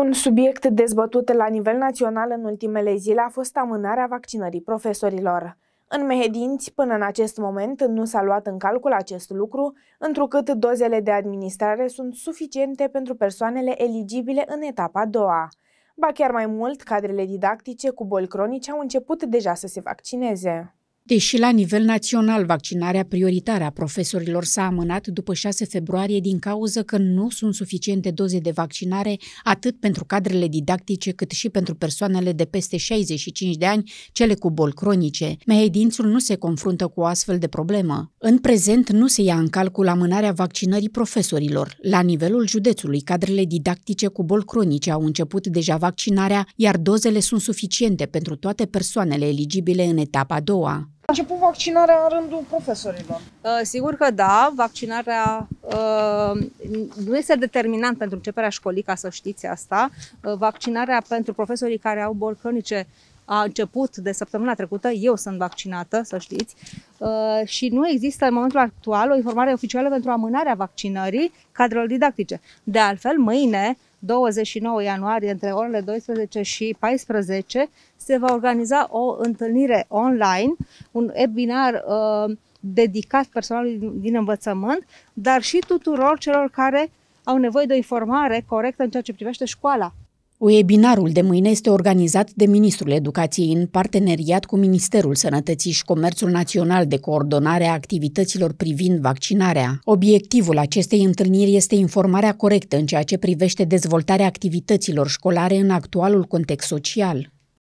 Un subiect dezbătut la nivel național în ultimele zile a fost amânarea vaccinării profesorilor. În Mehedinți, până în acest moment, nu s-a luat în calcul acest lucru, întrucât dozele de administrare sunt suficiente pentru persoanele eligibile în etapa a doua. Ba chiar mai mult, cadrele didactice cu boli cronice au început deja să se vaccineze. Deși la nivel național vaccinarea prioritară a profesorilor s-a amânat după 6 februarie din cauză că nu sunt suficiente doze de vaccinare atât pentru cadrele didactice cât și pentru persoanele de peste 65 de ani, cele cu boli cronice, Mehedințul nu se confruntă cu o astfel de problemă. În prezent nu se ia în calcul amânarea vaccinării profesorilor. La nivelul județului, cadrele didactice cu boli cronice au început deja vaccinarea, iar dozele sunt suficiente pentru toate persoanele eligibile în etapa a doua. A început vaccinarea în rândul profesorilor? Sigur că da, vaccinarea nu este determinant pentru începerea școlii, ca să știți asta. Vaccinarea pentru profesorii care au boli cronice a început de săptămâna trecută, eu sunt vaccinată, să știți, și nu există în momentul actual o informare oficială pentru amânarea vaccinării cadrelor didactice. De altfel, mâine, 29 ianuarie, între orele 12 și 14, se va organiza o întâlnire online, un webinar dedicat personalului din învățământ, dar și tuturor celor care au nevoie de o informare corectă în ceea ce privește școala. Webinarul de mâine este organizat de Ministrul Educației în parteneriat cu Ministerul Sănătății și Comerțul Național de coordonare a activităților privind vaccinarea. Obiectivul acestei întâlniri este informarea corectă în ceea ce privește dezvoltarea activităților școlare în actualul context social.